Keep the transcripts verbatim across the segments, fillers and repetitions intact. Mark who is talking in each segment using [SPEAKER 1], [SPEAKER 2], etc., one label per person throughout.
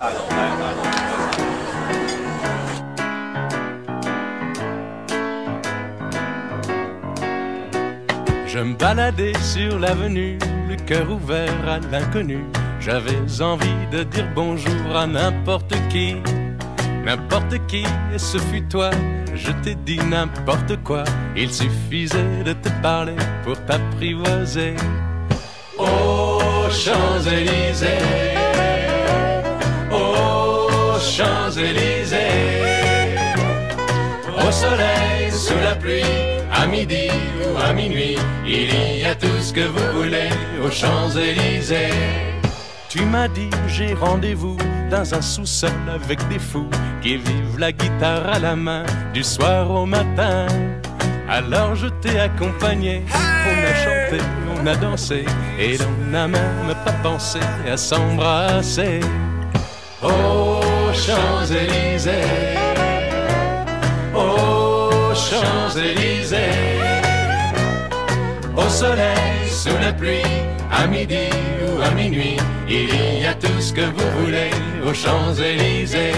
[SPEAKER 1] Je me baladais sur l'avenue, le cœur ouvert à l'inconnu. J'avais envie de dire bonjour à n'importe qui, n'importe qui, et ce fut toi. Je t'ai dit n'importe quoi, il suffisait de te parler pour t'apprivoiser. Aux Champs-Élysées, aux Champs-Élysées, au soleil, sous la pluie, à midi ou à minuit, il y a tout ce que vous voulez aux Champs-Élysées. Tu m'as dit j'ai rendez-vous dans un sous-sol avec des fous qui vivent la guitare à la main du soir au matin. Alors je t'ai accompagné, on a chanté, on a dansé et l'on n'a même pas pensé à s'embrasser. Aux Champs-Élysées, aux Champs-Élysées, au soleil, sous la pluie, à midi ou à minuit, il y a tout ce que vous voulez aux Champs-Élysées.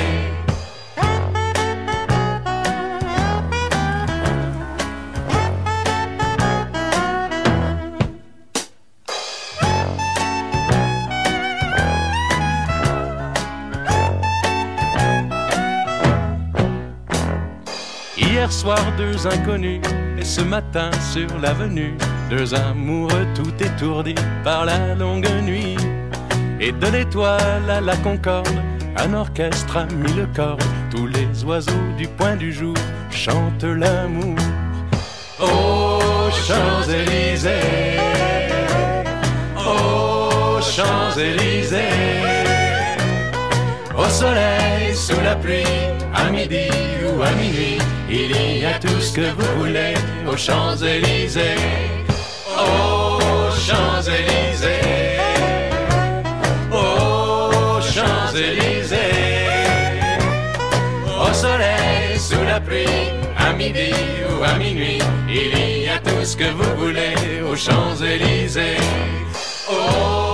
[SPEAKER 1] Hier soir, deux inconnus, et ce matin sur l'avenue, deux amoureux tout étourdis par la longue nuit. Et de l'étoile à la concorde, un orchestre a mis le corps. Tous les oiseaux du point du jour chantent l'amour. Aux Champs-Élysées, aux Champs-Élysées, au soleil, sous la pluie, à midi ou à minuit, il y a tout ce que vous voulez aux Champs-Élysées. Aux Champs-Élysées, aux Champs-Élysées, au soleil, sous la pluie, à midi ou à minuit, il y a tout ce que vous voulez aux Champs-Élysées. Oh,